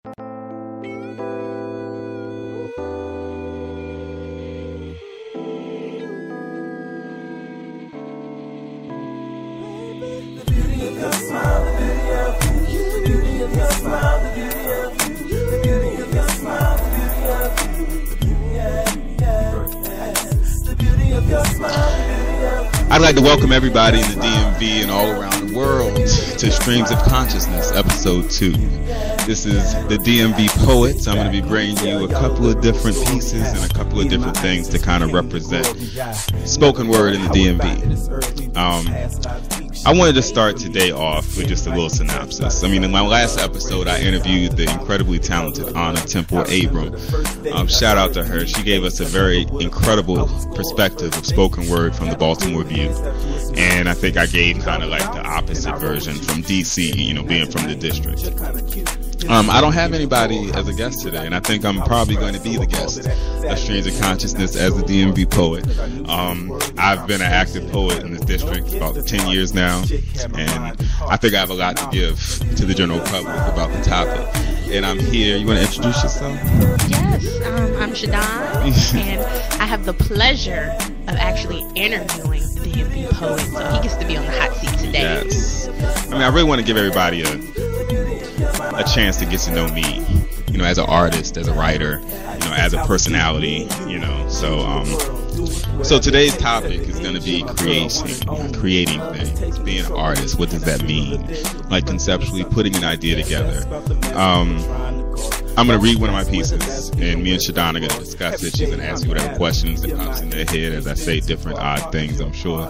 I'd like to welcome everybody in the DMV and all around the world to Streams of Consciousness, Episode 2. This is the DMV Poets. I'm going to be bringing you a couple of different pieces and a couple of different things to kind of represent spoken word in the DMV. I wanted to start today off with just a little synopsis. I mean, in my last episode, I interviewed the incredibly talented Anna Temple Abram. Shout out to her. She gave us a very incredible perspective of spoken word from the Baltimore View. And I think I gave kind of like the opposite version from DC, you know, being from the district. I don't have anybody as a guest today, and I think I'm probably going to be the guest of Streams of Consciousness as the DMV poet. I've been an active poet in this district for about 10 years now, and I think I have a lot to give to the general public about the topic. And I'm here. You want to introduce yourself? Yes, I'm Shadon, and I have the pleasure of actually interviewing the DMV poet, so he gets to be on the hot seat today. Yes. I mean, I really want to give everybody a chance to get to know me, you know, as an artist, as a writer, you know, as a personality, you know. So today's topic is going to be creating things, being an artist. What does that mean? Like conceptually putting an idea together. I'm going to read one of my pieces, and me and Shadon are going to discuss it. She's going to ask me whatever questions that pops in their head as I say different odd things, I'm sure.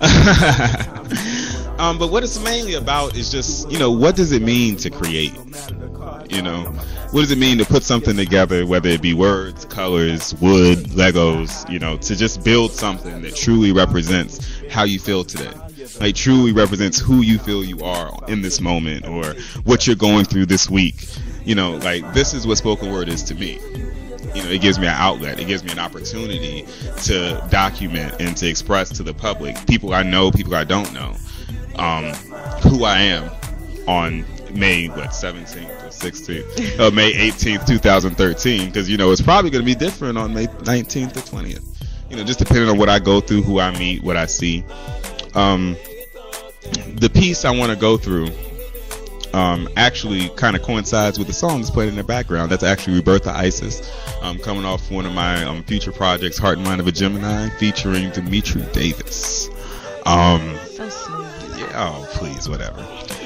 But what it's mainly about is just, you know, what does it mean to create? You know, what does it mean to put something together, whether it be words, colors, wood, Legos, you know, to just build something that truly represents how you feel today. Like truly represents who you feel you are in this moment or what you're going through this week. You know, like this is what spoken word is to me. You know, it gives me an outlet. It gives me an opportunity to document and to express to the public, people I know, people I don't know, who I am on May 17th or 16th, May 18th, 2013, because, you know, it's probably going to be different on May 19th or 20th, you know, just depending on what I go through, who I meet, what I see. The piece I want to go through actually kind of coincides with the song that's played in the background. That's actually Rebirth of Isis, coming off one of my future projects, Heart and Mind of a Gemini, featuring Dimitri Davis. So smooth. Yeah, oh, please, whatever.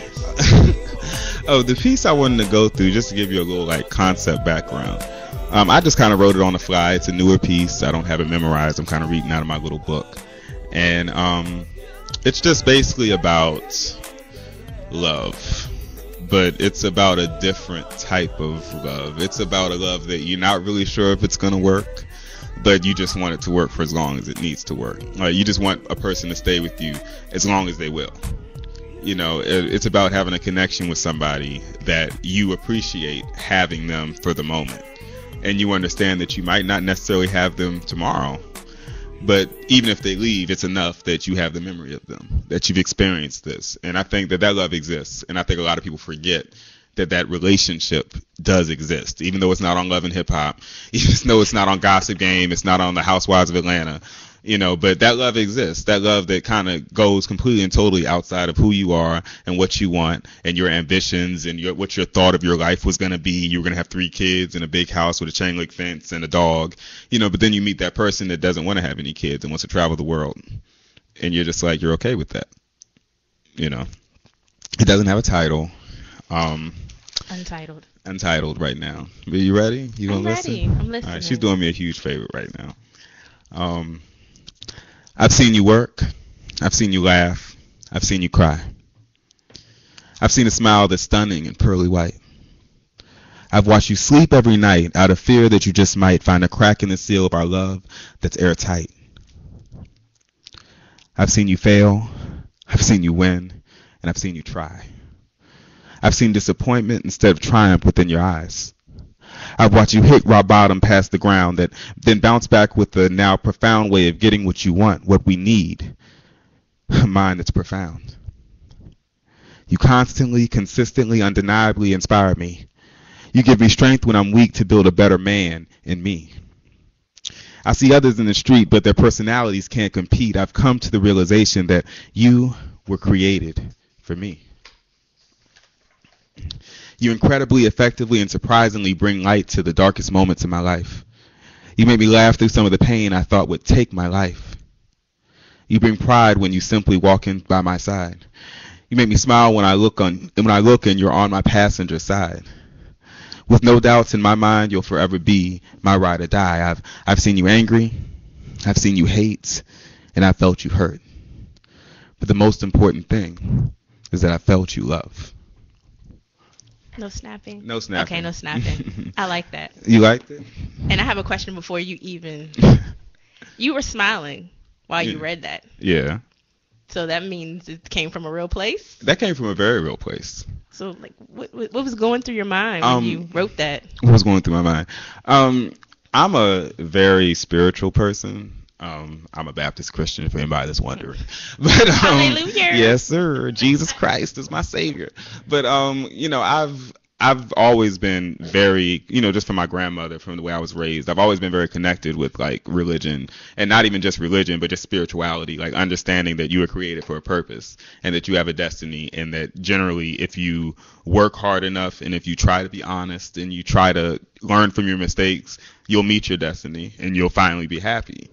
The piece I wanted to go through, just to give you a little like concept background. I just kind of wrote it on the fly. It's a newer piece. I don't have it memorized. I'm kind of reading out of my little book. And it's just basically about love. But it's about a different type of love. It's about a love that you're not really sure if it's going to work, but you just want it to work for as long as it needs to work. Like you just want a person to stay with you as long as they will. You know, it's about having a connection with somebody that you appreciate having them for the moment. And you understand that you might not necessarily have them tomorrow. But even if they leave, it's enough that you have the memory of them, that you've experienced this. And I think that love exists. And I think a lot of people forget that relationship does exist, even though it's not on Love and Hip Hop, even though it's not on Gossip Game, it's not on The Housewives of Atlanta, you know, but that love exists, that love that kind of goes completely and totally outside of who you are and what you want and your ambitions and what your thought of your life was going to be. You were going to have 3 kids and a big house with a chain link fence and a dog, you know, but then you meet that person that doesn't want to have any kids and wants to travel the world. And you're just like, you're okay with that. You know, it doesn't have a title. Untitled right now. Are you ready? You gonna listen? I'm listening. All right, she's doing me a huge favor right now. I've seen you work. I've seen you laugh. I've seen you cry. I've seen a smile that's stunning and pearly white. I've watched you sleep every night out of fear that you just might find a crack in the seal of our love that's airtight. I've seen you fail. I've seen you win. And I've seen you try. I've seen disappointment instead of triumph within your eyes. I've watched you hit rock bottom past the ground, that then bounce back with the now profound way of getting what you want, what we need. A mind that's profound. You constantly, consistently, undeniably inspire me. You give me strength when I'm weak to build a better man in me. I see others in the street, but their personalities can't compete. I've come to the realization that you were created for me. You incredibly, effectively, and surprisingly bring light to the darkest moments in my life. You make me laugh through some of the pain I thought would take my life. You bring pride when you simply walk in by my side. You make me smile when I look and you're on my passenger side. With no doubts in my mind, you'll forever be my ride or die. I've seen you angry, I've seen you hate, and I felt you hurt. But the most important thing is that I felt you love. No snapping. No snapping. Okay, no snapping. I like that. You liked it? And I have a question before you even. You were smiling while you read that. Yeah. So that means it came from a real place? That came from a very real place. So, like, what was going through your mind when you wrote that? What was going through my mind? I'm a very spiritual person. I'm a Baptist Christian, if anybody that's wondering. But, hallelujah. Yes, sir. Jesus Christ is my Savior. But, I've always been very, just from my grandmother, from the way I was raised, I've always been very connected with, like, religion. And not even just religion, but just spirituality. Like, understanding that you were created for a purpose and that you have a destiny. And that generally, if you work hard enough and if you try to be honest and you try to learn from your mistakes, you'll meet your destiny and you'll finally be happy.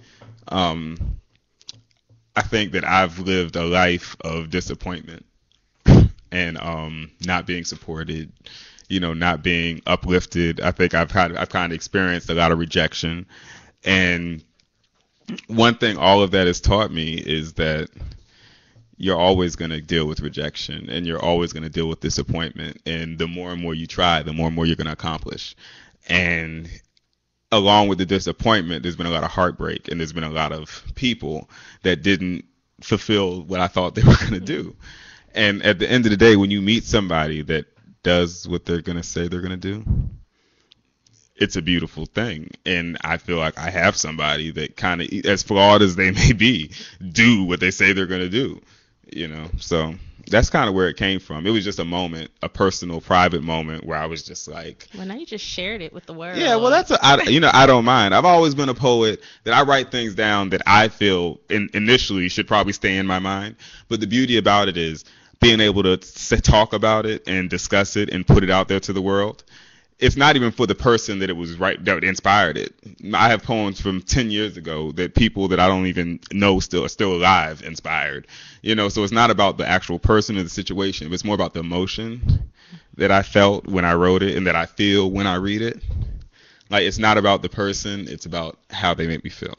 I think that I've lived a life of disappointment and not being supported, not being uplifted. I think I've kind of experienced a lot of rejection. And one thing all of that has taught me is that you're always going to deal with rejection and you're always going to deal with disappointment. And the more and more you try, the more and more you're going to accomplish. And along with the disappointment, there's been a lot of heartbreak and there's been a lot of people that didn't fulfill what I thought they were going to do. And at the end of the day, when you meet somebody that does what they're going to say they're going to do, it's a beautiful thing. And I feel like I have somebody that kind of, as flawed as they may be, do what they say they're going to do, so that's kind of where it came from. It was just a moment, a personal, private moment where I was just like... Well, now you just shared it with the world. Yeah, well, I don't mind. I've always been a poet that I write things down that I feel initially should probably stay in my mind. But the beauty about it is being able to talk about it and discuss it and put it out there to the world. It's not even for the person that it was that inspired it. I have poems from 10 years ago that people that I don't even know are still alive inspired. So it's not about the actual person or the situation, but it's more about the emotion that I felt when I wrote it and that I feel when I read it. Like, it's not about the person, it's about how they make me feel.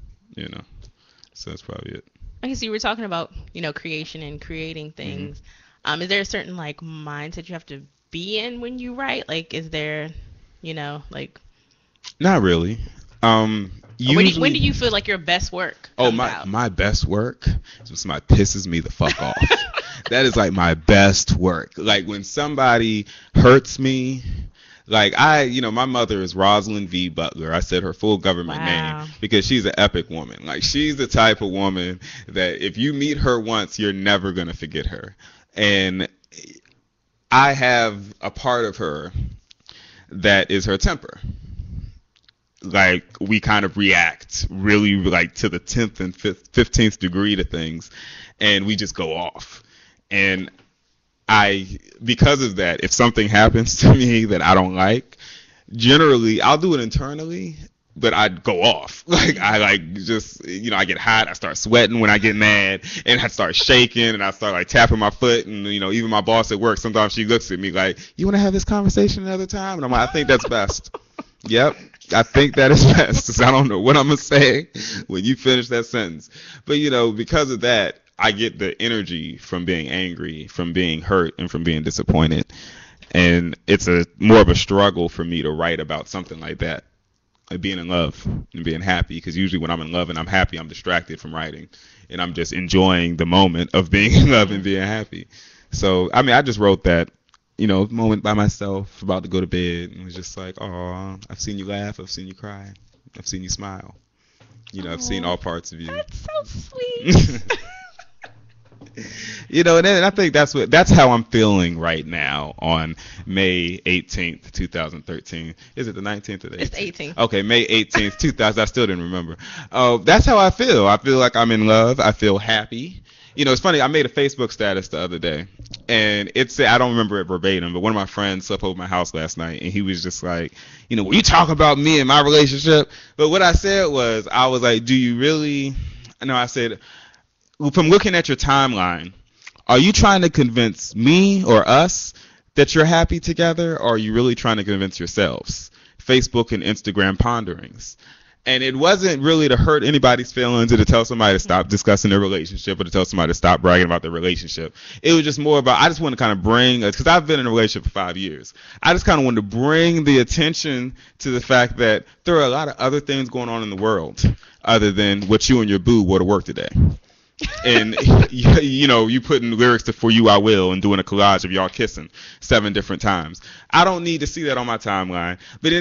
So that's probably it. Okay, so you were talking about, creation and creating things. Mm-hmm. Is there a certain mindset you have to be in when you write? Like, is there, Not really. Usually, when do you feel like your best work comes out? My best work is when somebody pisses me the fuck off. That is like my best work. Like when somebody hurts me. Like my mother is Rosalind V. Butler. I said her full government name because she's an epic woman. Like, she's the type of woman that if you meet her once, you're never going to forget her. And I have a part of her that is her temper. Like, we kind of react really like to the 10th and 15th degree to things, and we just go off. And because of that, if something happens to me that I don't like, generally I'll do it internally, but I'd go off. Like, I get hot, I start sweating when I get mad, and I start shaking, and I start tapping my foot, and even my boss at work, sometimes she looks at me like, you want to have this conversation another time? And I'm like, I think that's best. Yep, I think that is best. I don't know what I'm going to say when you finish that sentence. But, because of that, I get the energy from being angry, from being hurt, and from being disappointed. And it's more of a struggle for me to write about something like that, like being in love and being happy. Because usually when I'm in love and I'm happy, I'm distracted from writing. And I'm just enjoying the moment of being in love and being happy. So, I just wrote that, moment by myself, about to go to bed. And it was just like, oh, I've seen you laugh, I've seen you cry, I've seen you smile. I've seen all parts of you. That's so sweet. And I think that's how I'm feeling right now on May 18th, 2013. Is it the 19th or the 18th? It's the 18th. Okay, May 18th, 2000. I still didn't remember. That's how I feel. I feel like I'm in love. I feel happy. It's funny. I made a Facebook status the other day, and it said, I don't remember it verbatim, but one of my friends slept over my house last night, and he was just like, when you talk about me and my relationship. But what I said was, I was like, do you really? No, I said, from looking at your timeline, are you trying to convince me or us that you're happy together, or are you really trying to convince yourselves? Facebook and Instagram ponderings. And it wasn't really to hurt anybody's feelings or to tell somebody to stop discussing their relationship or to tell somebody to stop bragging about their relationship. It was just more about, I just want to kind of bring, because I've been in a relationship for 5 years. I just kind of wanted to bring the attention to the fact that there are a lot of other things going on in the world other than what you and your boo wore to work today. And you putting lyrics to "For You I Will" and doing a collage of y'all kissing 7 different times. I don't need to see that on my timeline. But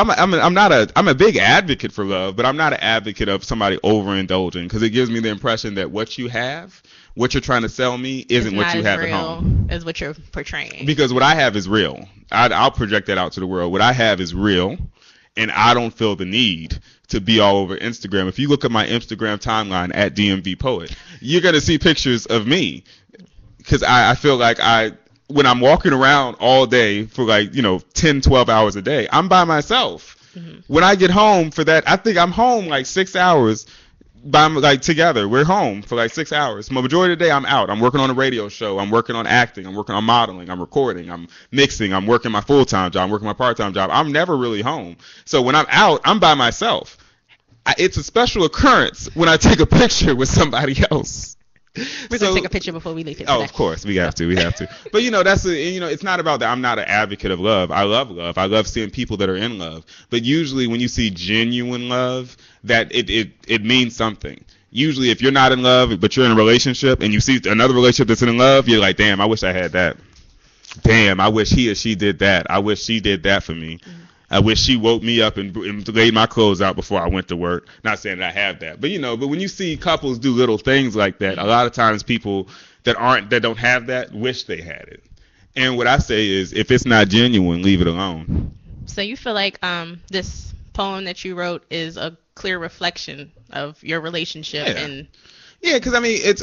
I'm a big advocate for love, but I'm not an advocate of somebody overindulging, because it gives me the impression that what you have, what you're trying to sell me, isn't what you have at home. Is what you're portraying. Because what I have is real. I'll project that out to the world. What I have is real, and I don't feel the need to be all over Instagram. If you look at my Instagram timeline at DMV Poet, you're going to see pictures of me, because I feel like when I'm walking around all day for 10, 12 hours a day, I'm by myself. Mm-hmm. When I get home for that, I think I'm home 6 hours together. We're home for 6 hours. The majority of the day I'm out. I'm working on a radio show. I'm working on acting. I'm working on modeling. I'm recording. I'm mixing. I'm working my full-time job. I'm working my part-time job. I'm never really home. So when I'm out, I'm by myself. It's a special occurrence when I take a picture with somebody else. We're going to take a picture before we leave here today. Oh, of course. We have to. But, it's not about that. I'm not an advocate of love. I love love. I love seeing people that are in love. But usually when you see genuine love, that it means something. Usually if you're not in love, but you're in a relationship and you see another relationship that's in love, you're like, damn, I wish I had that. Damn, I wish he or she did that. I wish she did that for me. Mm-hmm. I wish she woke me up and laid my clothes out before I went to work. Not saying that I have that, but but when you see couples do little things like that, a lot of times people that don't have that wish they had it. And what I say is, if it's not genuine, leave it alone. So you feel like this poem that you wrote is a clear reflection of your relationship? Yeah, because it's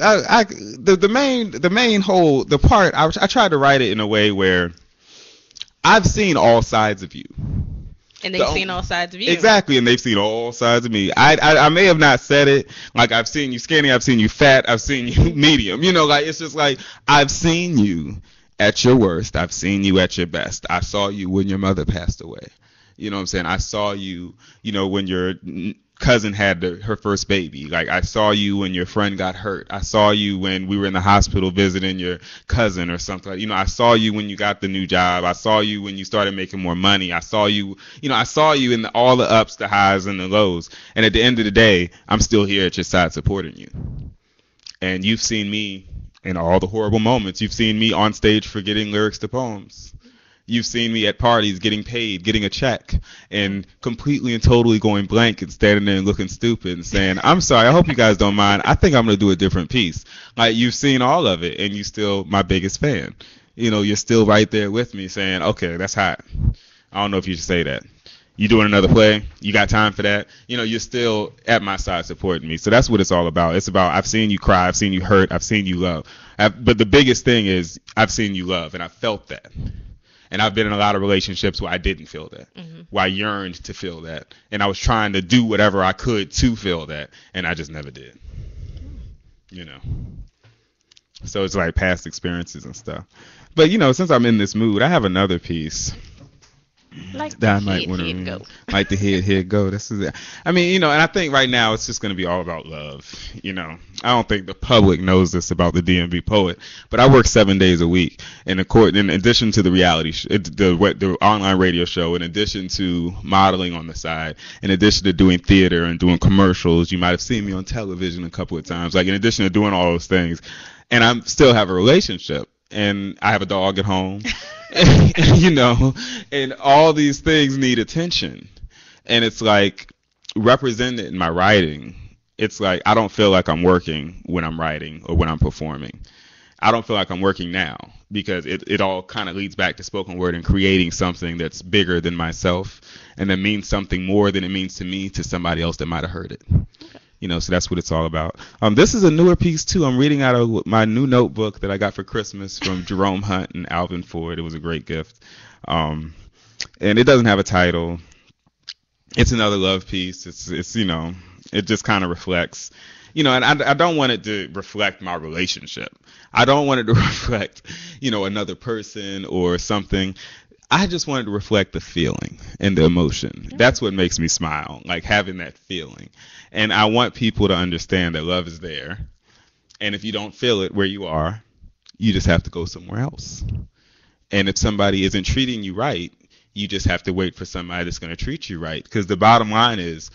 the main whole part. I tried to write it in a way where I've seen all sides of you. And they've seen all sides of you. Exactly, and they've seen all sides of me. I may have not said it, I've seen you skinny, I've seen you fat, I've seen you medium. It's just I've seen you at your worst, I've seen you at your best. I saw you when your mother passed away. You know what I'm saying? I saw you, when your cousin had her first baby. I saw you when your friend got hurt. I saw you when we were in the hospital visiting your cousin or something. I saw you when you got the new job. I saw you when you started making more money. I saw you, I saw you in all the ups, the highs, and the lows. And at the end of the day, I'm still here at your side supporting you. And you've seen me in all the horrible moments. You've seen me on stage forgetting lyrics to poems. You've seen me at parties getting paid, getting a check, and completely and totally going blank and standing there and looking stupid and saying, I'm sorry, I hope you guys don't mind. I think I'm going to do a different piece. You've seen all of it, and you're still my biggest fan. You're still right there with me saying, okay, that's hot. I don't know if you should say that. You doing another play? You got time for that? You're still at my side supporting me. So that's what it's all about. It's about, I've seen you cry, I've seen you hurt, I've seen you love. But the biggest thing is, I've seen you love, and I felt that. And I've been in a lot of relationships where I didn't feel that, where I yearned to feel that. And I was trying to do whatever I could to feel that, and I just never did. So it's past experiences and stuff. But, since I'm in this mood, I have another piece. That I might want to go. Like the head go. This is it. And I think right now it's just going to be all about love. I don't think the public knows this about the DMV Poet, but I work 7 days a week. In addition to the reality, the online radio show, in addition to modeling on the side, in addition to doing theater and doing commercials, you might have seen me on television a couple of times. In addition to doing all those things, and I still have a relationship. And I have a dog at home, and all these things need attention. And it's represented in my writing. It's I don't feel like I'm working when I'm writing or when I'm performing. I don't feel like I'm working now, because it all kind of leads back to spoken word and creating something that's bigger than myself and that means something more than it means to me to somebody else that might have heard it. So that's what it's all about. This is a newer piece too. I'm reading out of my new notebook that I got for Christmas from Jerome Hunt and Alvin Ford. It was a great gift. And it doesn't have a title. It's another love piece. It's it just kind of reflects, and I don't want it to reflect my relationship. I don't want it to reflect, another person or something. I just wanted to reflect the feeling and the emotion. That's what makes me smile, like having that feeling. And I want people to understand that love is there. And if you don't feel it where you are, you just have to go somewhere else. And if somebody isn't treating you right, you just have to wait for somebody that's going to treat you right. Because the bottom line is,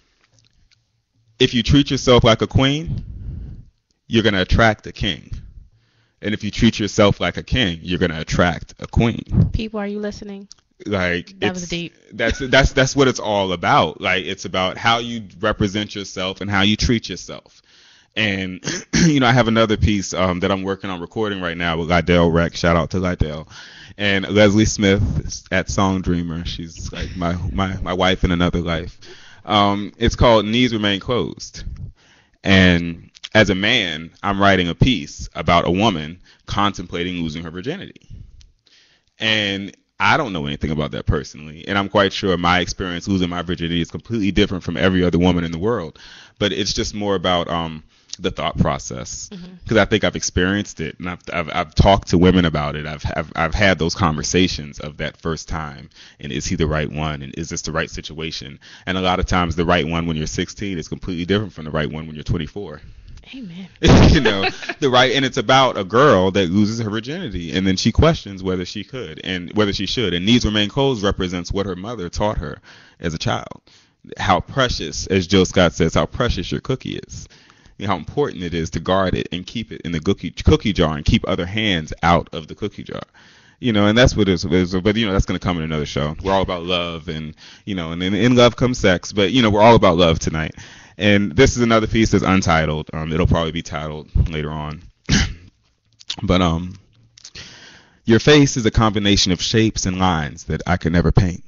if you treat yourself like a queen, you're going to attract a king. And if you treat yourself like a king, you're going to attract a queen. People, are you listening? Like, that was deep. That's what it's all about. Like, it's about how you represent yourself and how you treat yourself. And, I have another piece that I'm working on recording right now with Lydell Reck. Shout out to Lydell. And Leslie Smith at Song Dreamer. She's like my wife in another life. It's called Knees Remain Closed. And as a man, I'm writing a piece about a woman contemplating losing her virginity. And I don't know anything about that personally. And I'm quite sure my experience losing my virginity is completely different from every other woman in the world. But it's just more about the thought process, because I think I've experienced it, and I've talked to women about it. I've had those conversations of that first time, and is he the right one, and is this the right situation? And a lot of times the right one when you're 16 is completely different from the right one when you're 24. Amen. The right, and it's about a girl that loses her virginity, and then she questions whether she could and whether she should. And Knees Remain Closed represents what her mother taught her as a child. How precious, as Jill Scott says, how precious your cookie is. How important it is to guard it and keep it in the cookie jar and keep other hands out of the cookie jar. And that's what it is. But, that's going to come in another show. We're all about love, and, and in love comes sex. But, we're all about love tonight. And this is another piece that's untitled. It'll probably be titled later on. But your face is a combination of shapes and lines that I could never paint.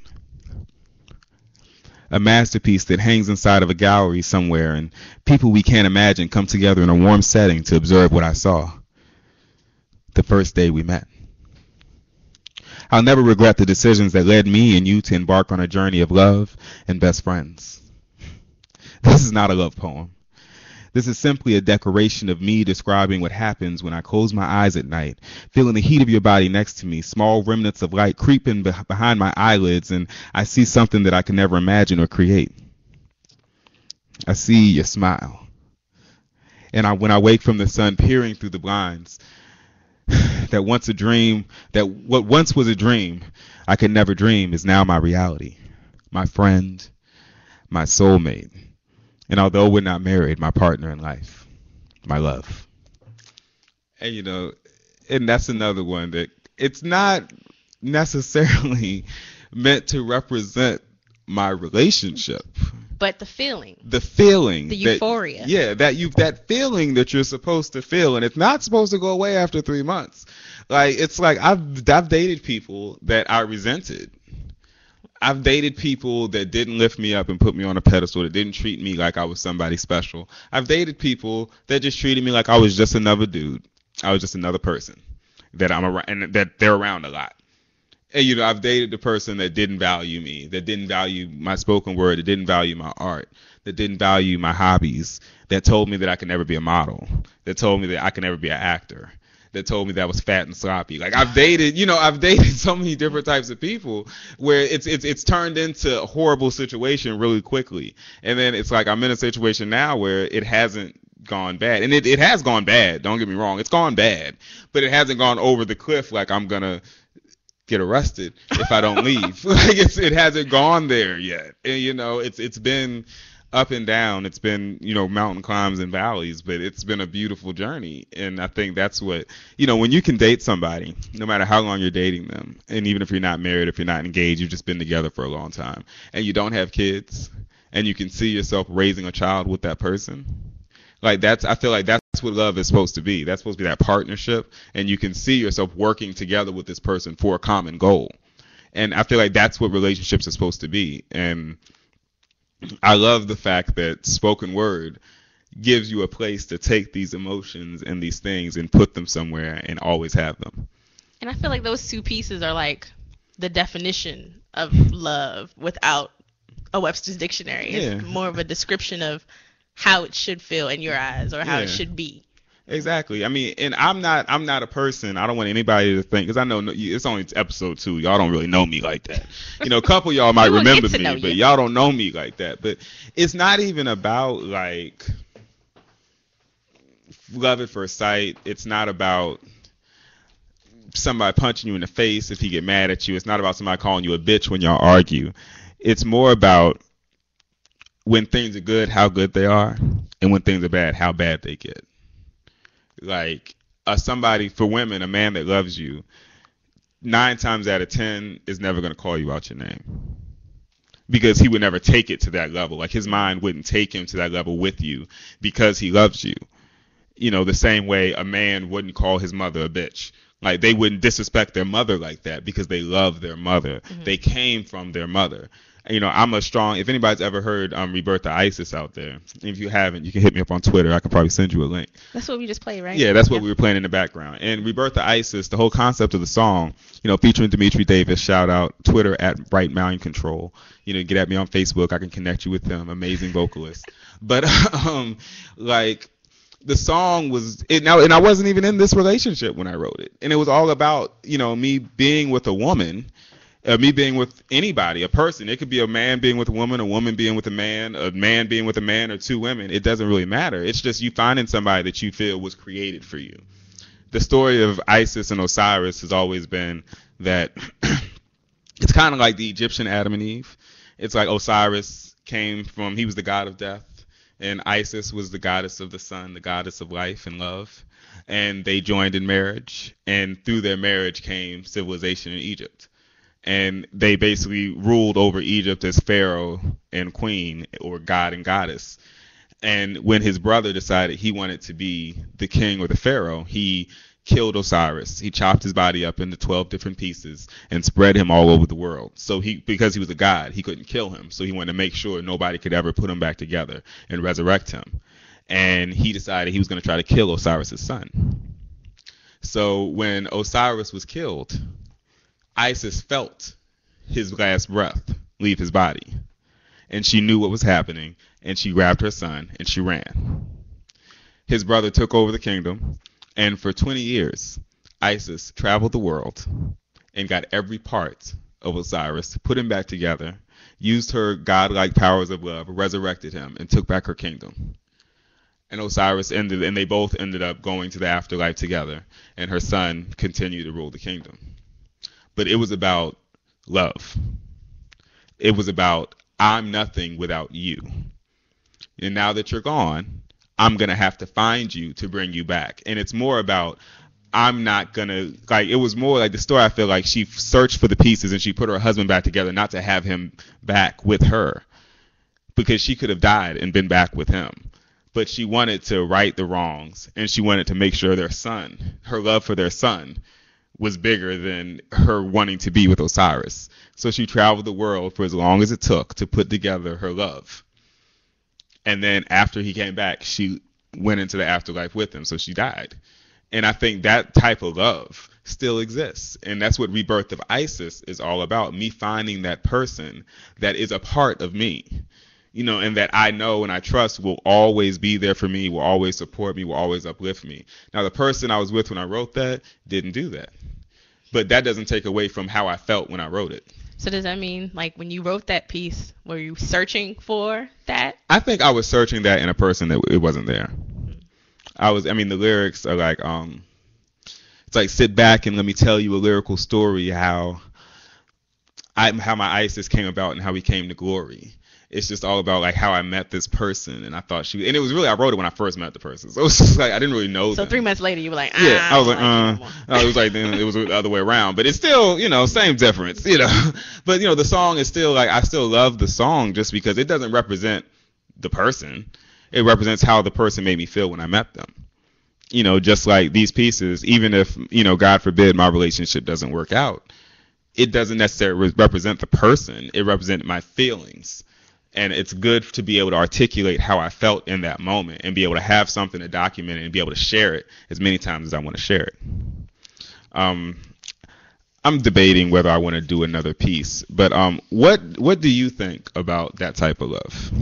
A masterpiece that hangs inside of a gallery somewhere, and people we can't imagine come together in a warm setting to observe what I saw the first day we met. I'll never regret the decisions that led me and you to embark on a journey of love and best friends. This is not a love poem. This is simply a declaration of me describing what happens when I close my eyes at night, feeling the heat of your body next to me, small remnants of light creeping behind my eyelids, and I see something that I can never imagine or create. I see your smile. And when I wake from the sun peering through the blinds, that what once was a dream I could never dream is now my reality, my friend, my soulmate. And although we're not married, my partner in life, my love. And, and that's another one that it's not necessarily meant to represent my relationship. But the feeling. The feeling. The euphoria. That feeling that you're supposed to feel. And it's not supposed to go away after 3 months. It's like I've dated people that I resented. I've dated people that didn't lift me up and put me on a pedestal, that didn't treat me like I was somebody special. I've dated people that just treated me like I was just another dude. I was just another person that I'm around, and that they're around a lot. And, I've dated the person that didn't value me, that didn't value my spoken word, that didn't value my art, that didn't value my hobbies, that told me that I could never be a model, that told me that I could never be an actor, that told me that I was fat and sloppy. Like, I've dated so many different types of people where it's turned into a horrible situation really quickly. And then it's like I'm in a situation now where it hasn't gone bad. And it has gone bad, don't get me wrong. It's gone bad. But it hasn't gone over the cliff like I'm going to get arrested if I don't leave. It hasn't gone there yet. And, it's been up and down. It's been, mountain climbs and valleys, but it's been a beautiful journey. And I think that's what, when you can date somebody, no matter how long you're dating them, and even if you're not married, if you're not engaged, you've just been together for a long time, and you don't have kids, and you can see yourself raising a child with that person, Like I feel like that's what love is supposed to be. That's supposed to be that partnership, and you can see yourself working together with this person for a common goal. And I feel like that's what relationships are supposed to be. And I love the fact that spoken word gives you a place to take these emotions and these things and put them somewhere and always have them. And I feel like those two pieces are like the definition of love without a Webster's dictionary. It's more of a description of how it should feel in your eyes or how it should be. Exactly. I mean, and I'm not a person. I don't want anybody to think, because I know it's only episode 2. Y'all don't really know me like that. You know, a couple of y'all might remember me, but y'all don't know me like that. But it's not even about like love at first sight. It's not about somebody punching you in the face if he get mad at you. It's not about somebody calling you a bitch when y'all argue. It's more about when things are good, how good they are, and when things are bad, how bad they get. Like somebody, for women, a man that loves you, 9 times out of 10 is never going to call you out your name, because he would never take it to that level. Like his mind wouldn't take him to that level with you because he loves you. You know, the same way a man wouldn't call his mother a bitch. Like they wouldn't disrespect their mother like that because they love their mother. Mm-hmm. They came from their mother. You know, I'm a strong, if anybody's ever heard Rebirth of Isis out there, if you haven't, you can hit me up on Twitter. I can probably send you a link. That's what we just played, right? Yeah, that's what we were playing in the background. And Rebirth of Isis, the whole concept of the song, you know, featuring Dimitri Davis, shout out, Twitter at Bright Mind Control. You know, get at me on Facebook. I can connect you with them. Amazing vocalist. But, like, the song was, and I wasn't even in this relationship when I wrote it. And it was all about, you know, me being with a woman. Me being with anybody, a person. It could be a man being with a woman being with a man being with a man, or 2 women. It doesn't really matter. It's just you finding somebody that you feel was created for you. The story of Isis and Osiris has always been that it's kind of like the Egyptian Adam and Eve. It's like Osiris he was the god of death, and Isis was the goddess of the sun, the goddess of life and love. And they joined in marriage, and through their marriage came civilization in Egypt. And they basically ruled over Egypt as pharaoh and queen, or god and goddess. And when his brother decided he wanted to be the king or the pharaoh, he killed Osiris. He chopped his body up into 12 different pieces and spread him all over the world. So because he was a god, he couldn't kill him. So he wanted to make sure nobody could ever put him back together and resurrect him. And he decided he was going to try to kill Osiris's son. So when Osiris was killed, Isis felt his last breath leave his body, and she knew what was happening, and she grabbed her son and she ran. His brother took over the kingdom, and for 20 years, Isis traveled the world and got every part of Osiris, put him back together, used her godlike powers of love, resurrected him, and took back her kingdom. And Osiris and they both ended up going to the afterlife together, and her son continued to rule the kingdom. But it was about love. It was about, I'm nothing without you. And now that you're gone, I'm going to have to find you to bring you back. And it's more about, I'm not going to, like, it was more like the story, I feel like she searched for the pieces and she put her husband back together, not to have him back with her, because she could have died and been back with him. But she wanted to right the wrongs, and she wanted to make sure their son, her love for their son, was bigger than her wanting to be with Osiris. So she traveled the world for as long as it took to put together her love. And then after he came back, she went into the afterlife with him, so she died. And I think that type of love still exists. And that's what Rebirth of Isis is all about, me finding that person that is a part of me, you know, and that I know and I trust will always be there for me, will always support me, will always uplift me. Now, the person I was with when I wrote that didn't do that. But that doesn't take away from how I felt when I wrote it. So does that mean, like, when you wrote that piece, were you searching for that? I think I was searching that in a person that it wasn't there. The lyrics are like, it's like, sit back and let me tell you a lyrical story, how my Isis came about and how we came to glory. It's just all about like how I met this person, and I thought and it was really, I wrote it when I first met the person, so it was just like I didn't really know them. 3 months later you were like, yeah, I was like, it was like, then it was the other way around, but it's still, you know, same difference, you know. But you know, the song is still like, I still love the song just because it doesn't represent the person. It represents how the person made me feel when I met them. You know, just like these pieces, even if, you know, God forbid my relationship doesn't work out, it doesn't necessarily represent the person. It represents my feelings. And it's good to be able to articulate how I felt in that moment and be able to have something to document it and be able to share it as many times as I want to share it. I'm debating whether I want to do another piece, but what do you think about that type of love?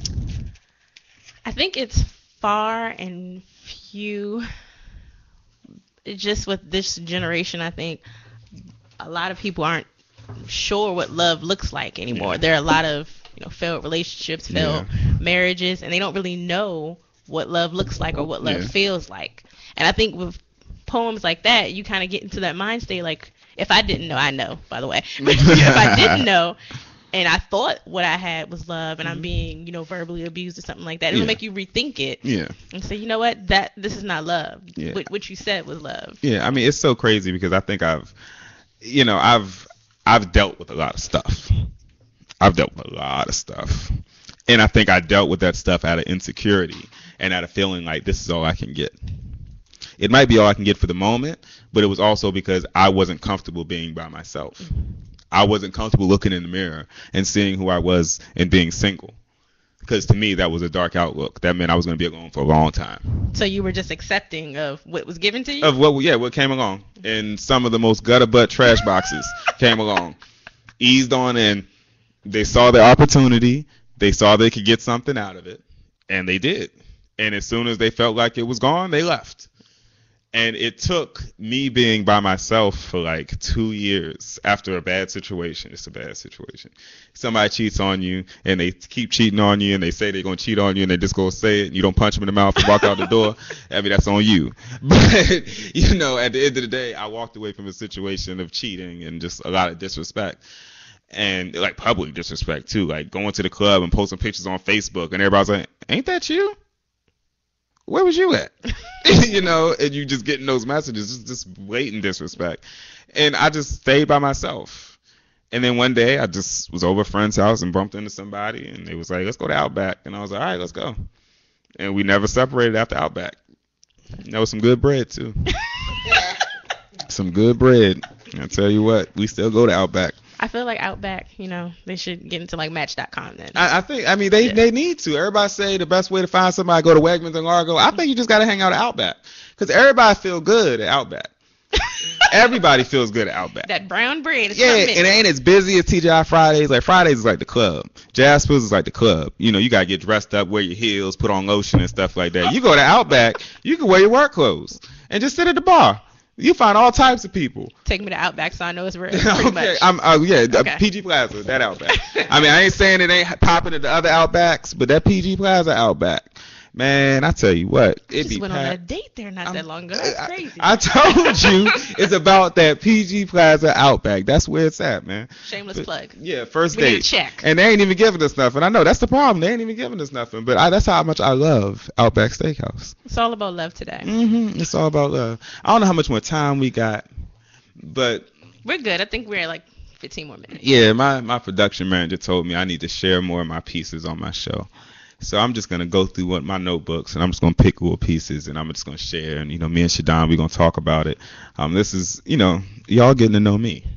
I think it's far and few. Just with this generation, I think a lot of people aren't sure what love looks like anymore. There are a lot of failed relationships, failed marriages, and they don't really know what love looks like or what love feels like. And I think with poems like that, you kind of get into that mind state, like, if I didn't know, I know, by the way. If I didn't know and I thought what I had was love and I'm being, verbally abused or something like that, it'll make you rethink it and say, you know what, this is not love. What you said was love. Yeah, I mean, it's so crazy because I think I've dealt with a lot of stuff. And I think I dealt with that stuff out of insecurity and out of feeling like this is all I can get. It might be all I can get for the moment, but it was also because I wasn't comfortable being by myself. I wasn't comfortable looking in the mirror and seeing who I was and being single. Because to me, that was a dark outlook. That meant I was going to be alone for a long time. So you were just accepting of what was given to you? Of what came along. And some of the most gutter butt trash boxes came along. Eased on in. They saw the opportunity. They saw they could get something out of it. And they did. And as soon as they felt like it was gone, they left. And it took me being by myself for like 2 years after a bad situation. It's a bad situation. Somebody cheats on you and they keep cheating on you and they say they're going to cheat on you and they just go say it and you don't punch them in the mouth and walk out the door. I mean, that's on you. But, at the end of the day, I walked away from a situation of cheating and just a lot of disrespect. And like public disrespect too. Like going to the club and posting pictures on Facebook and everybody's like, ain't that you? Where was you at? And you just getting those messages, just blatant disrespect. And I just stayed by myself. And then one day I just was over a friend's house and bumped into somebody and they was like, let's go to Outback. And I was like, all right, let's go. And we never separated after Outback. That was some good bread too. Some good bread. I tell you what, we still go to Outback. I feel like Outback, they should get into like Match.com then. They need to. Everybody say the best way to find somebody, go to Wegmans and Largo. I think you just got to hang out at Outback because everybody feel good at Outback. Everybody feels good at Outback. That brown bread is and it ain't as busy as TGI Fridays. Like Fridays is like the club. Jasper's is like the club. You got to get dressed up, wear your heels, put on lotion and stuff like that. You go to Outback, you can wear your work clothes and just sit at the bar. You find all types of people. Take me to Outback so I know it's real. Pretty much. Okay. PG Plaza, that Outback. I mean, I ain't saying it ain't popping at the other Outbacks, but that PG Plaza Outback, man, I tell you what, it just went on a date there not that long ago. That's crazy. I told you it's about that PG Plaza Outback. That's where it's at, man. Shameless plug. Yeah, first date. Need to check. And they ain't even giving us nothing. I know that's the problem. They ain't even giving us nothing. But that's how much I love Outback Steakhouse. It's all about love today. It's all about love. I don't know how much more time we got, but we're good. I think we're at like 15 more minutes. Yeah, my production manager told me I need to share more of my pieces on my show. So I'm just going to go through my notebooks and I'm just going to pick little pieces and I'm just going to share. And, me and Shadon, we're going to talk about it. This is, y'all getting to know me,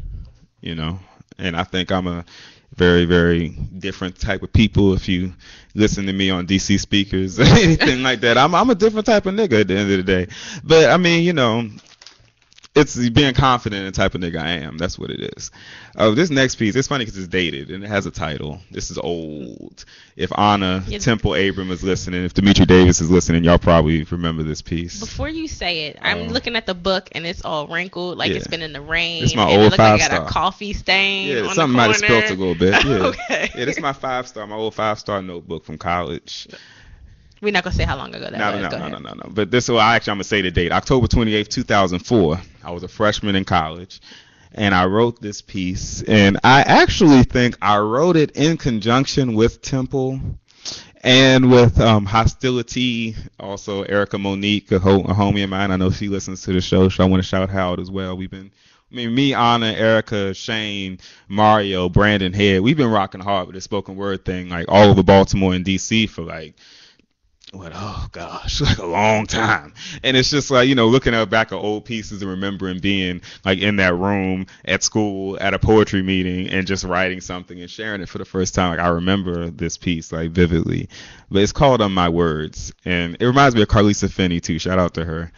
and I think I'm a very, very different type of people. If you listen to me on DC speakers or anything like that, I'm a different type of nigga at the end of the day. But I mean, it's being confident in the type of nigga I am. That's what it is. This next piece, it's funny because it's dated and it has a title. This is old. If Anna Temple Abram is listening, if Dimitri Davis is listening, y'all probably remember this piece. Before you say it, I'm looking at the book and it's all wrinkled, like it's been in the rain. It's my old 5-star. Like got a coffee stain. Yeah, on something the might have spilt a little bit. Yeah. Okay. Yeah, this is my 5-star, my old 5-star notebook from college. We're not going to say how long ago that was. No. But I'm going to say the date. October 28th, 2004. I was a freshman in college. And I wrote this piece. And I actually think I wrote it in conjunction with Temple and with Hostility. Also, Erica Monique, a homie of mine. I know she listens to the show. So I want to shout her out as well. Me, Anna, Erica, Shane, Mario, Brandon Head. We've been rocking hard with the spoken word thing like all over Baltimore and D.C. for like what, oh gosh, like a long time. And it's just like, looking back at old pieces and remembering being like in that room at school at a poetry meeting and just writing something and sharing it for the first time. Like, I remember this piece like vividly, but it's called My Words, and it reminds me of Carlisa Finney too. Shout out to her.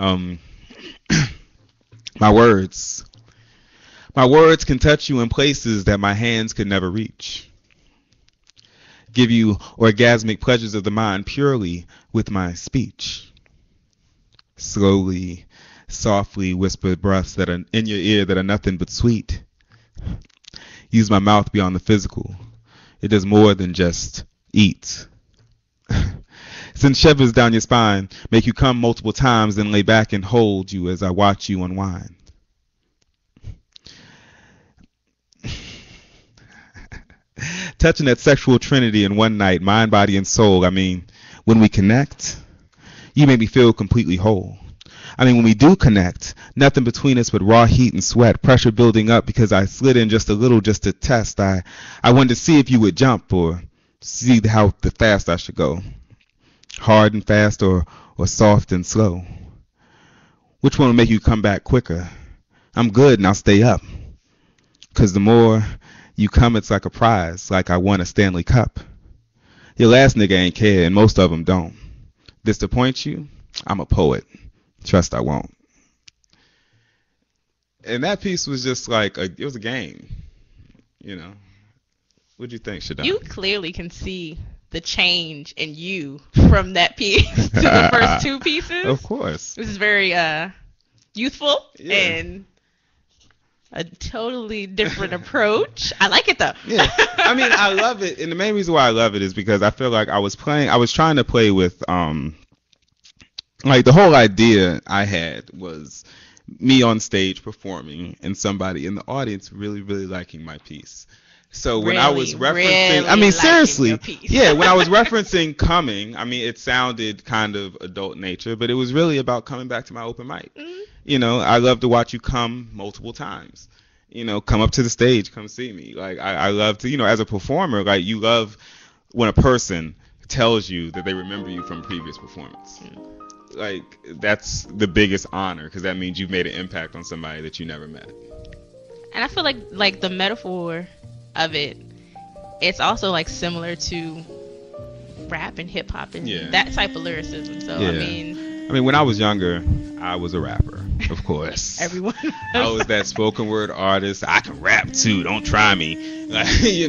My words. My words can touch you in places that my hands could never reach. Give you orgasmic pleasures of the mind purely with my speech. Slowly, softly whispered breaths that are in your ear that are nothing but sweet. Use my mouth beyond the physical. It does more than just eat. Send shivers down your spine, make you come multiple times, then lay back and hold you as I watch you unwind. Touching that sexual trinity in one night, mind, body, and soul. I mean, when we connect, you make me feel completely whole. I mean, when we do connect, nothing between us but raw heat and sweat, pressure building up because I slid in just a little just to test. I wanted to see if you would jump or see how fast I should go. Hard and fast or soft and slow. Which one will make you come back quicker? I'm good and I'll stay up. Because the more you come, it's like a prize, like I won a Stanley Cup. Your last nigga ain't care, and most of them don't. Disappoint you? I'm a poet. Trust I won't. And that piece was just like, it was a game, What'd you think, Shadon? You clearly can see the change in you from that piece to the first two pieces. Of course. This is very youthful and a totally different approach. I like it though. Yeah. I mean, I love it. And the main reason why I love it is because I feel like I was trying to play with, like the whole idea I had was me on stage performing and somebody in the audience really, really liking my piece. So when I was referencing, I mean, seriously, yeah, when I was referencing coming, I mean, it sounded kind of adult nature, but it was really about coming back to my open mic. Mm-hmm. I love to watch you come multiple times. Come up to the stage, come see me. Like, I love to, as a performer, like, you love when a person tells you that they remember you from a previous performance. Mm-hmm. Like, that's the biggest honor, because that means you've made an impact on somebody that you never met. And I feel like the metaphor of it's also like similar to rap and hip hop and that type of lyricism. So I mean, when I was younger, I was a rapper, of course. Everyone. I was that spoken word artist. I can rap too. Don't try me, And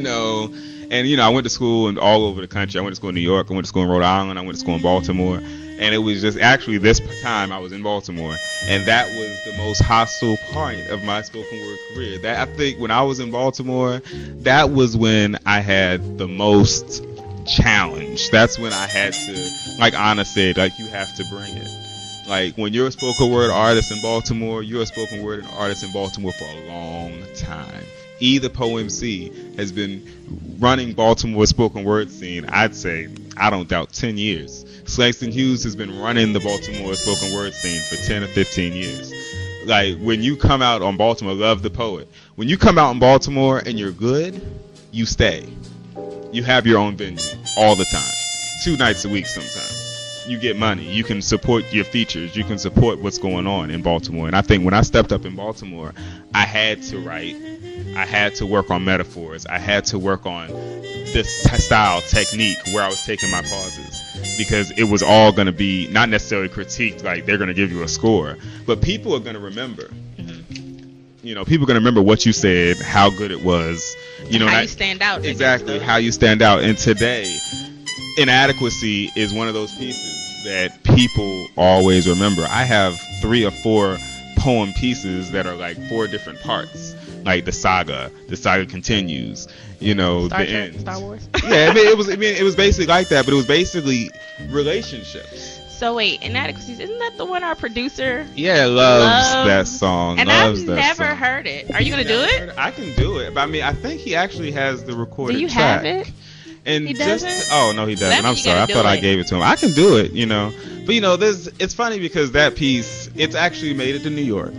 I went to school and all over the country. I went to school in New York. I went to school in Rhode Island. I went to school in Baltimore. And it was just actually this time I was in Baltimore, and that was the most hostile part of my spoken word career. That I think when I was in Baltimore, that was when I had the most challenge. That's when I had to, like Anna said, like, you have to bring it. Like, when you're a spoken word artist in Baltimore, you're a spoken word artist in Baltimore for a long time. E the Poem C has been running Baltimore's spoken word scene, I'd say, I don't doubt, 10 years. Slangston Hughes has been running the Baltimore spoken word scene for 10 or 15 years. Like, when you come out on Baltimore, Love the Poet. When you come out in Baltimore and you're good, you stay. You have your own venue all the time. 2 nights a week sometimes. You get money. You can support your features. You can support what's going on in Baltimore. And I think when I stepped up in Baltimore, I had to write. I had to work on metaphors. I had to work on this style, technique, where I was taking my pauses. Because it was all going to be not necessarily critiqued, like they're going to give you a score. But people are going to remember. Mm-hmm. People are going to remember what you said, how good it was. How you stand out. Exactly, how you stand out. And today, Inadequacy is one of those pieces that people always remember. I have 3 or 4 poem pieces that are like 4 different parts. Like the saga continues, the end. Star Wars. Yeah, it was basically like that, but it was basically relationships. So wait, Inadequacies, isn't that the one our producer? Yeah, loves that song. And I've never heard it. Are you gonna do it? I can do it, but I think he actually has the recorded track. Do you have it? And he doesn't? Oh no, he doesn't. I'm sorry. I thought I gave it to him. I can do it, But it's funny because that piece, it's actually made it to New York.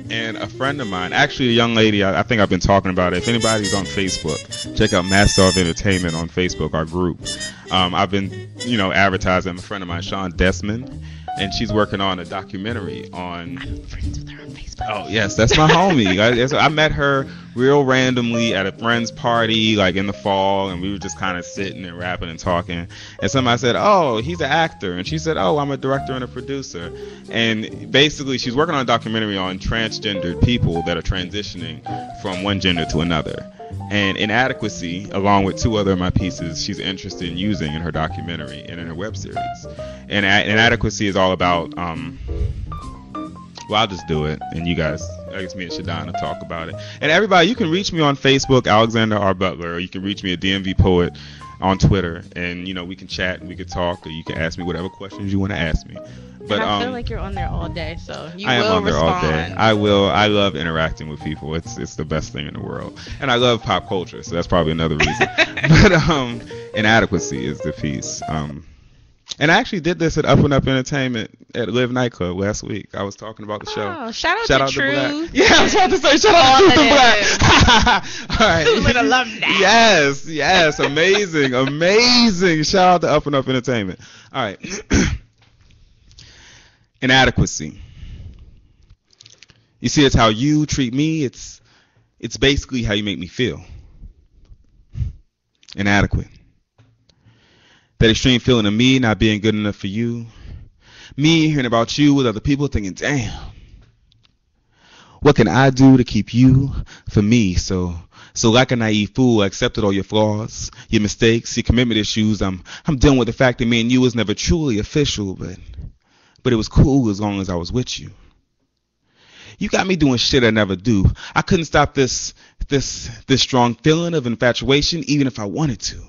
And a friend of mine, actually a young lady, I think I've been talking about it. If anybody's on Facebook, check out Master of Entertainment on Facebook, our group. I've been, advertising. A friend of mine, Sean Desmond, and she's working on a documentary on. I'm friends with her on Facebook. Oh yes, that's my homie. I met her real randomly at a friend's party, like in the fall, and we were just kind of sitting and rapping and talking. And somebody said, "Oh, he's an actor," and she said, "Oh, I'm a director and a producer." And basically, she's working on a documentary on transgendered people that are transitioning from one gender to another. And Inadequacy, along with two other of my pieces, she's interested in using in her documentary and in her web series. And Inadequacy is all about, well, I'll just do it, and you guys, I guess me and Shadon will talk about it. And everybody, you can reach me on Facebook, Alexander R. Butler, or you can reach me at DMV Poet on Twitter, and we can chat, and we can talk, or you can ask me whatever questions you want to ask me. But and I feel like you're on there all day, so you I am will on there respond. all day. I will. I love interacting with people. It's the best thing in the world, and I love pop culture, so that's probably another reason. But Inadequacy is the piece. And I actually did this at Up and Up Entertainment at Live Nightclub last week. I was talking about the show. Oh, shout out to Truth. Yeah, I was about to say shout out to Truth and Black. All right. Susan alumni. Yes, amazing. Shout out to Up and Up Entertainment. All right. Inadequacy. You see, it's how you treat me. It's basically how you make me feel. Inadequate. That extreme feeling of me not being good enough for you. Me hearing about you with other people thinking, damn, what can I do to keep you for me? So like a naive fool, I accepted all your flaws, your mistakes, your commitment issues. I'm dealing with the fact that me and you was never truly official, but it was cool as long as I was with you. You got me doing shit I never do. I couldn't stop this strong feeling of infatuation even if I wanted to.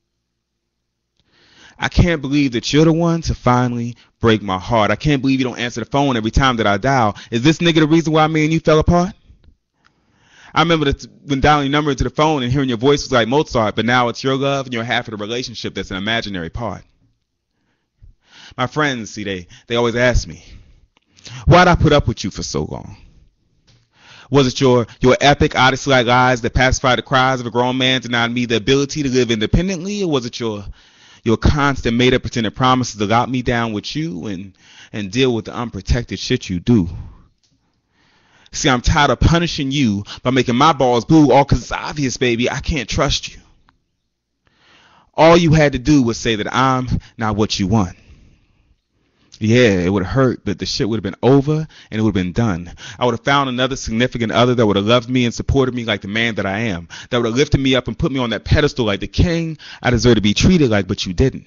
I can't believe that you're the one to finally break my heart. I can't believe you don't answer the phone every time that I dial. Is this nigga the reason why me and you fell apart? I remember when dialing your number into the phone and hearing your voice was like Mozart, but now it's your love and you're half of the relationship that's an imaginary part. My friends, see, they always ask me, why'd I put up with you for so long? Was it your epic Odyssey-like lies that pacified the cries of a grown man denying me the ability to live independently? Or was it your constant made-up pretended promises to lock me down with you and deal with the unprotected shit you do? See, I'm tired of punishing you by making my balls blue, all because it's obvious, baby, I can't trust you. All you had to do was say that I'm not what you want. Yeah, it would have hurt, but the shit would have been over and it would have been done. I would have found another significant other that would have loved me and supported me like the man that I am, that would have lifted me up and put me on that pedestal like the king I deserve to be treated like, but you didn't.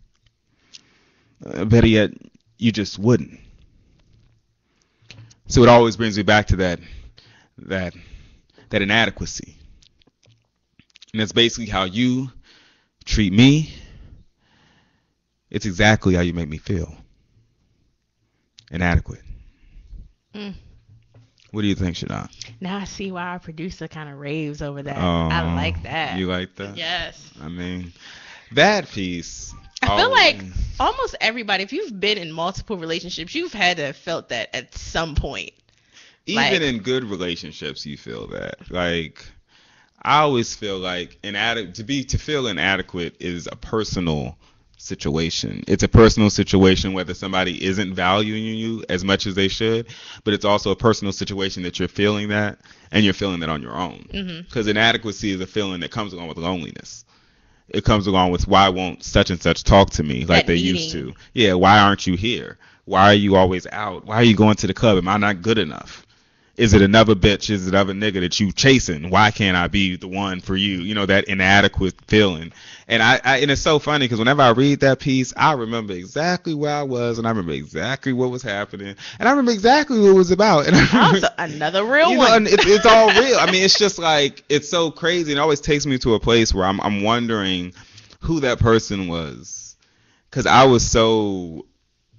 Better yet, you just wouldn't. So it always brings me back to that inadequacy. And that's basically how you treat me. It's exactly how you make me feel. Inadequate. What do you think, Shadon? Now I see why our producer kind of raves over that. Oh, I like that. You like that? Yes. I mean, that piece. I feel like almost everybody, if you've been in multiple relationships, you've had to have felt that at some point. Even in good relationships, you feel that. Like, I always feel like to feel inadequate is a personal situation. It's a personal situation whether somebody isn't valuing you as much as they should, but it's also a personal situation that you're feeling that, and you're feeling that on your own. Because inadequacy is a feeling that comes along with loneliness. It comes along with, why won't such and such talk to me like they used to? Yeah, why aren't you here? Why are you always out? Why are you going to the club? Am I not good enough? Is it another bitch? Is it another nigga that you chasing? Why can't I be the one for you? You know, that inadequate feeling. And and it's so funny because whenever I read that piece, I remember exactly where I was, and I remember exactly what was happening, and I remember exactly what it was about. And also, another real one. It's all real. I mean, it's just like, it's so crazy, and it always takes me to a place where I'm wondering who that person was, because I was so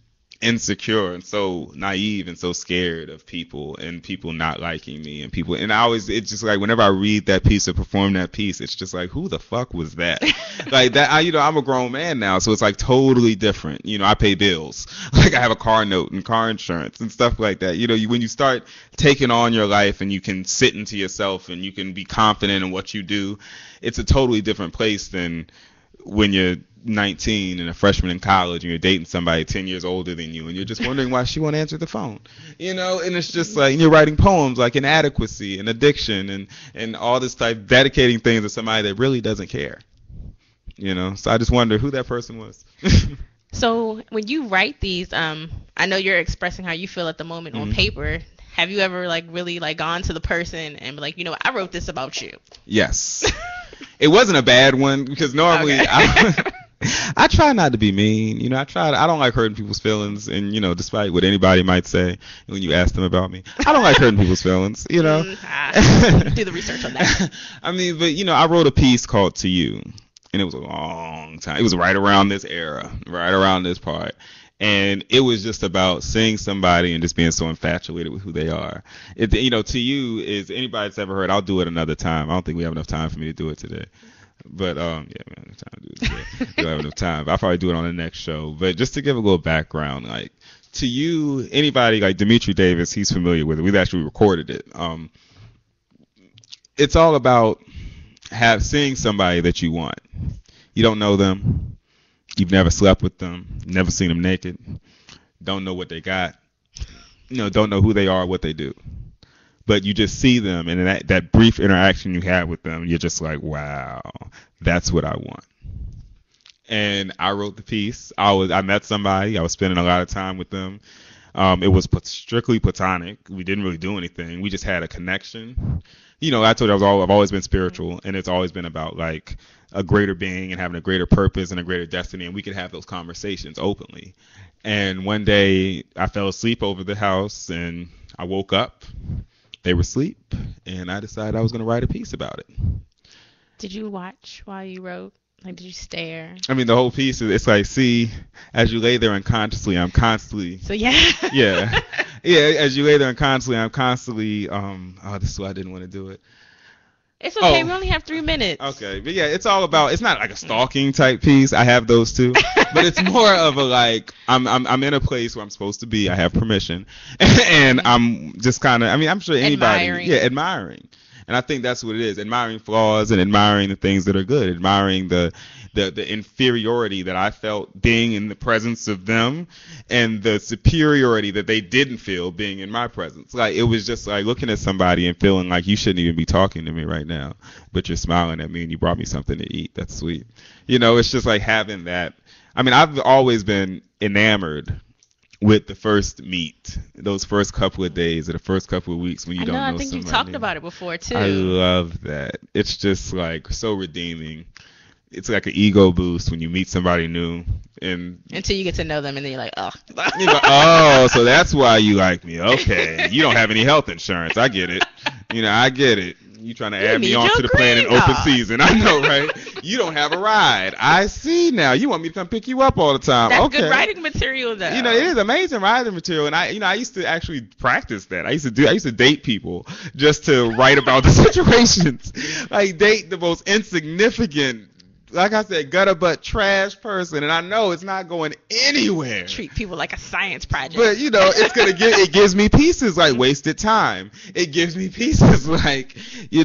insecure and so naive and so scared of people and people not liking me and people, and it's just like whenever I read that piece or perform that piece, it's just like, who the fuck was that? Like that, I'm a grown man now, so it's like totally different. I pay bills, like I have a car note and car insurance and stuff like that. When you start taking on your life and you can sit into yourself and you can be confident in what you do, it's a totally different place than when you're 19 and a freshman in college and you're dating somebody 10 years older than you and you're just wondering why she won't answer the phone, and it's just like, and you're writing poems like inadequacy and addiction and all this type, dedicating things to somebody that really doesn't care, so I just wonder who that person was. So when you write these, I know you're expressing how you feel at the moment on paper. Have you ever really gone to the person and be like, I wrote this about you? Yes. It wasn't a bad one because normally I try not to be mean. I don't like hurting people's feelings, and despite what anybody might say when you ask them about me, I don't like hurting people's feelings. Do the research on that. But I wrote a piece called "To You," and it was a long time. It was right around this era, right around this part. And it was just about seeing somebody and just being so infatuated with who they are. To you is, anybody that's ever heard, I'll do it another time. I don't think we have enough time for me to do it today. But, we don't have enough time to do it today. We don't have enough time. I'll probably do it on the next show. But just to give a little background, To You, anybody like Dimitri Davis, he's familiar with it. We've actually recorded it. It's all about seeing somebody that you want. You don't know them. You've never slept with them, never seen them naked, don't know what they got, don't know who they are, what they do. But you just see them, and that brief interaction you have with them, you're just like, wow, that's what I want. And I wrote the piece. I met somebody. I was spending a lot of time with them. It was strictly platonic. We didn't really do anything. We just had a connection. I told you I've always been spiritual, and it's always been about a greater being and having a greater purpose and a greater destiny, and we could have those conversations openly. And one day I fell asleep over the house, and I woke up. They were asleep, and I decided I was going to write a piece about it. Did you watch while you wrote? Did you stare? The whole piece is, it's like, see, as you lay there unconsciously, I'm constantly. So yeah. Yeah. As you lay there unconsciously, I'm constantly. This is why I didn't want to do it. It's okay. We only have 3 minutes. Okay, but yeah, it's all about. It's not like a stalking type piece. I have those too, but it's more of a I'm in a place where I'm supposed to be. I have permission, and I'm just kind of. I'm sure anybody. Admiring. And I think that's what it is, admiring flaws and admiring the things that are good, admiring the inferiority that I felt being in the presence of them and the superiority that they didn't feel being in my presence. It was just like looking at somebody and feeling like you shouldn't even be talking to me right now, but you're smiling at me and you brought me something to eat. That's sweet. It's just like having that. I've always been enamored with the first meet, those first couple of days or the first couple of weeks when you don't know somebody. I think you talked about it before too. I love that. It's just so redeeming. It's like an ego boost when you meet somebody new, and until you get to know them, and then you're like, oh. You're like, oh, so that's why you like me. Okay, you don't have any health insurance. I get it. I get it. You trying to add me onto the plan in open season. I know, right? You don't have a ride. I see now. You want me to come pick you up all the time. That's okay. Good writing material, though. It is amazing writing material. And I used to actually practice that. I used to date people just to write about the situations. Date the most insignificant, like I said, gutter butt trash person, and I know it's not going anywhere. Treat people like a science project. But it gives me pieces like wasted time. It gives me pieces like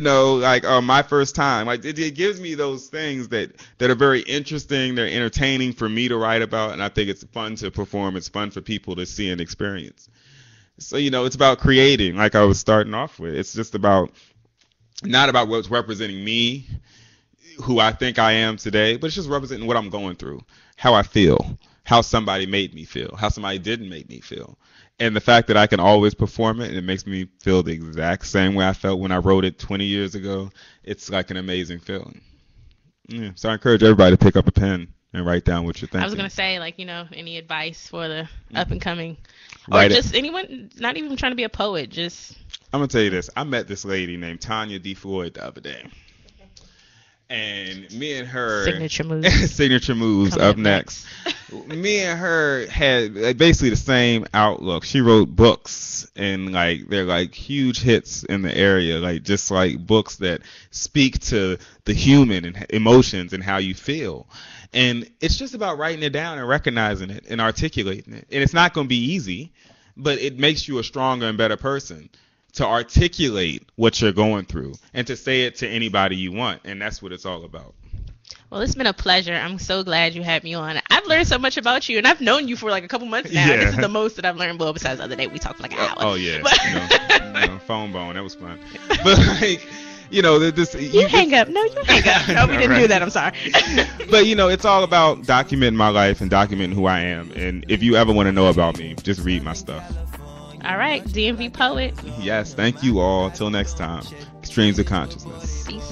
my first time. It gives me those things that are very interesting. They're entertaining for me to write about, and I think it's fun to perform. It's fun for people to see and experience. So it's about creating, like I was starting off with. It's just not about what's representing me, who I think I am today, but it's just representing what I'm going through, how I feel, how somebody made me feel, how somebody didn't make me feel. And the fact that I can always perform it and it makes me feel the exact same way I felt when I wrote it 20 years ago, it's like an amazing feeling. Yeah, so I encourage everybody to pick up a pen and write down what you're thinking. I was going to say, any advice for the up and coming, or just anyone, not even trying to be a poet, just. I'm going to tell you this. I met this lady named Tanya D. Floyd the other day. And me and her signature moves. Signature moves up next. Me and her had basically the same outlook. She wrote books, and like they're like huge hits in the area, like just like books that speak to the human and emotions and how you feel. And it's just about writing it down and recognizing it and articulating it. And it's not going to be easy, but it makes you a stronger and better person to articulate what you're going through and to say it to anybody you want. And that's what it's all about. Well, it's been a pleasure. I'm so glad you had me on. I've learned so much about you, and I've known you for like a couple months now. Yeah. This is the most that I've learned. Well, besides the other day, we talked for like an hour. Oh, yeah. Phone bone. That was fun. But like, you know, you hang up. No, you hang up. No, we didn't do that. I'm sorry. But, you know, it's all about documenting my life and documenting who I am. And if you ever want to know about me, just read my stuff. All right. DMV Poet. Yes. Thank you all. Until next time. Extremes of Consciousness. Peace.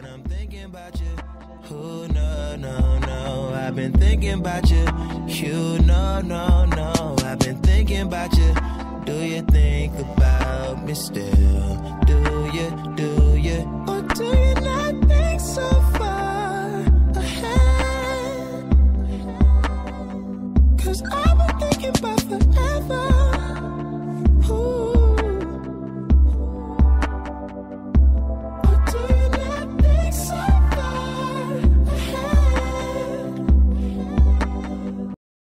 I've been thinking about you. You no. I've been thinking about you. Do you think about me still? Do you? Or do you not think so far ahead? 'Cause I've been thinking about forever.